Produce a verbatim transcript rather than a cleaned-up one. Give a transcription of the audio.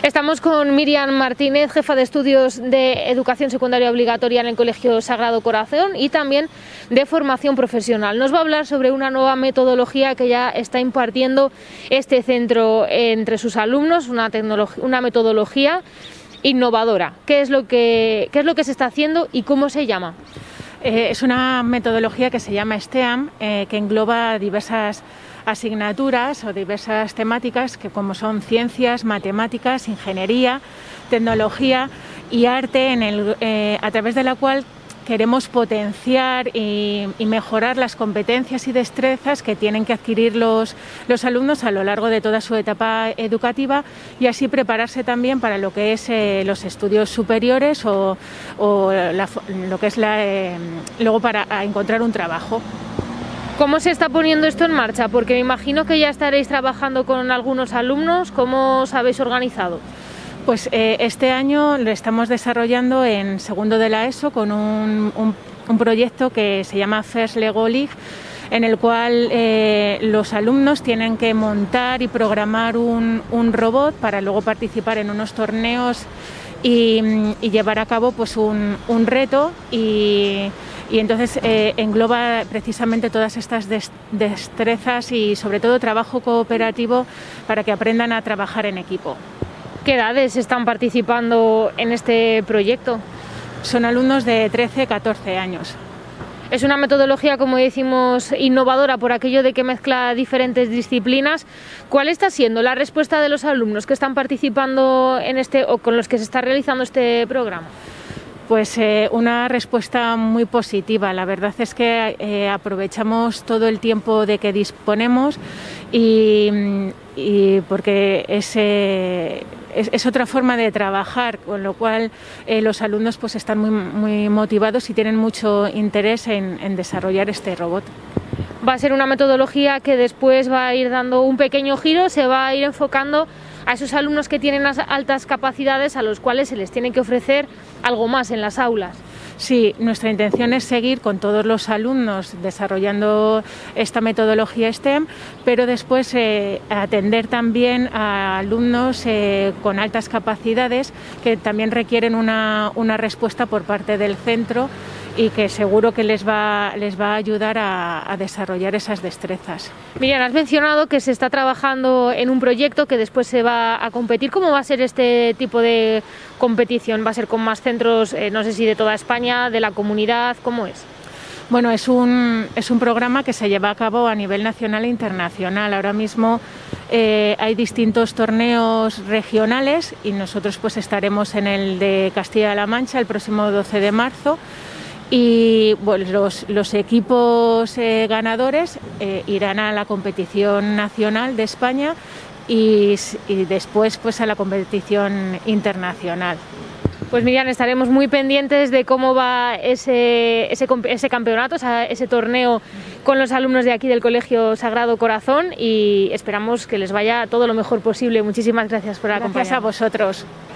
Estamos con Miriam Martínez, jefa de estudios de educación secundaria obligatoria en el Colegio Sagrado Corazón y también de formación profesional. Nos va a hablar sobre una nueva metodología que ya está impartiendo este centro entre sus alumnos, una, una metodología innovadora. ¿Qué es lo que, qué es lo que se está haciendo y cómo se llama? Eh, es una metodología que se llama STEAM, eh, que engloba diversas asignaturas o diversas temáticas que como son ciencias, matemáticas, ingeniería, tecnología y arte, en el, eh, a través de la cual queremos potenciar y, y mejorar las competencias y destrezas que tienen que adquirir los, los alumnos a lo largo de toda su etapa educativa y así prepararse también para lo que es eh, los estudios superiores o, o la, lo que es la, eh, luego para encontrar un trabajo. ¿Cómo se está poniendo esto en marcha? Porque me imagino que ya estaréis trabajando con algunos alumnos. ¿Cómo os habéis organizado? Pues eh, este año lo estamos desarrollando en segundo de la ESO con un, un, un proyecto que se llama First Lego League, en el cual eh, los alumnos tienen que montar y programar un, un robot para luego participar en unos torneos y, y llevar a cabo pues un, un reto y, y entonces eh, engloba precisamente todas estas destrezas y sobre todo trabajo cooperativo para que aprendan a trabajar en equipo. ¿Qué edades están participando en este proyecto? Son alumnos de trece a catorce años. Es una metodología, como decimos, innovadora por aquello de que mezcla diferentes disciplinas. ¿Cuál está siendo la respuesta de los alumnos que están participando en este o con los que se está realizando este programa? Pues eh, una respuesta muy positiva. La verdad es que eh, aprovechamos todo el tiempo de que disponemos y, y porque es, eh, es, es otra forma de trabajar, con lo cual eh, los alumnos pues están muy, muy motivados y tienen mucho interés en, en desarrollar este robot. Va a ser una metodología que después va a ir dando un pequeño giro, se va a ir enfocando a esos alumnos que tienen altas capacidades a los cuales se les tiene que ofrecer algo más en las aulas. Sí, nuestra intención es seguir con todos los alumnos desarrollando esta metodología STEM, pero después eh, atender también a alumnos eh, con altas capacidades que también requieren una, una respuesta por parte del centro y que seguro que les va, les va a ayudar a, a desarrollar esas destrezas. Miriam, has mencionado que se está trabajando en un proyecto que después se va a competir. ¿Cómo va a ser este tipo de competición? ¿Va a ser con más centros, eh, no sé si de toda España, de la comunidad? ¿Cómo es? Bueno, es un, es un programa que se lleva a cabo a nivel nacional e internacional. Ahora mismo eh, hay distintos torneos regionales y nosotros pues estaremos en el de Castilla-La Mancha el próximo doce de marzo. Y bueno, los, los equipos eh, ganadores eh, irán a la competición nacional de España y, y después pues a la competición internacional. Pues Miriam, estaremos muy pendientes de cómo va ese, ese, ese campeonato, ese torneo con los alumnos de aquí del Colegio Sagrado Corazón y esperamos que les vaya todo lo mejor posible. Muchísimas gracias por acompañarnos. Gracias a vosotros.